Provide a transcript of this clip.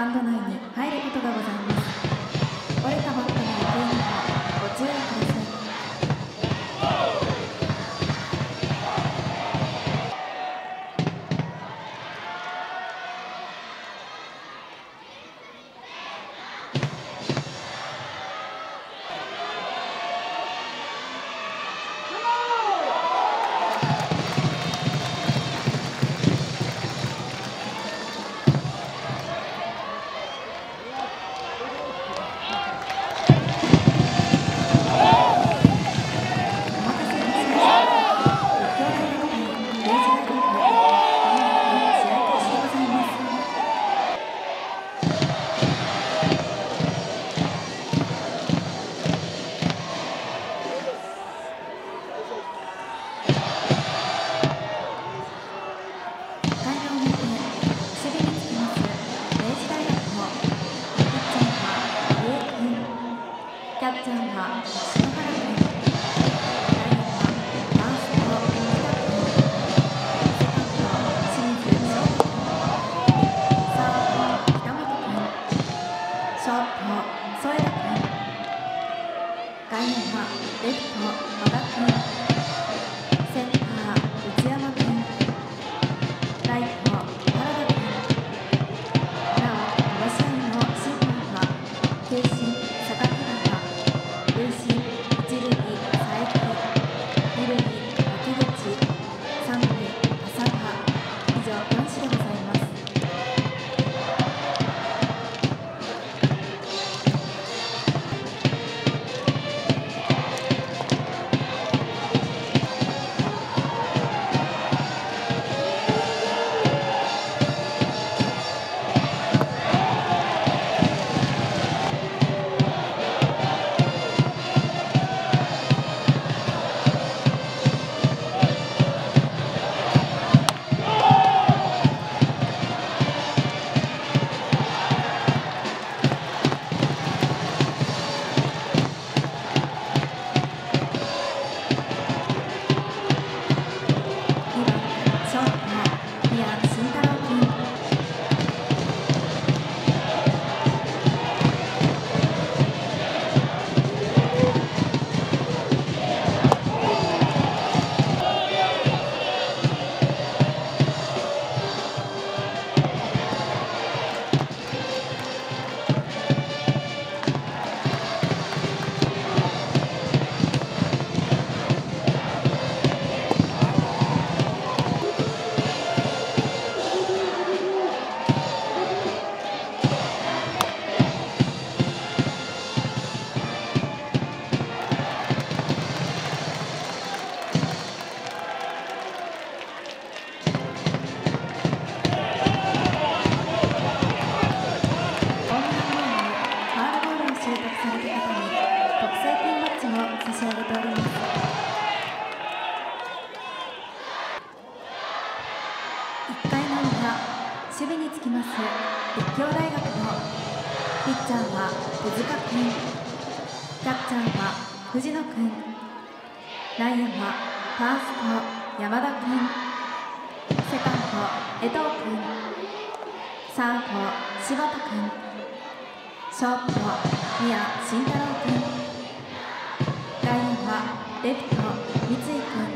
タンド内に入ることがございます。折れたバットのお手入れはご注意ください。キャッチャーは篠原君、内野はファースト北君、セカンド清水翔太君、サード北本君、ショート添田君、外野はレフト和田君、センター内山君、ライト原田君。なおこの試合の審判は球審坂倉、塁審一塁佐伯、二塁牧口、三塁浅田、以上4試でございます。1回の裏、守備につきます立教大学のピッチャーは手塚君、キャッチャーは藤野君、内野はファースト山田君、セカンド江藤君、サード柴田君、ショート宮慎太郎君、外野はレフト三井君、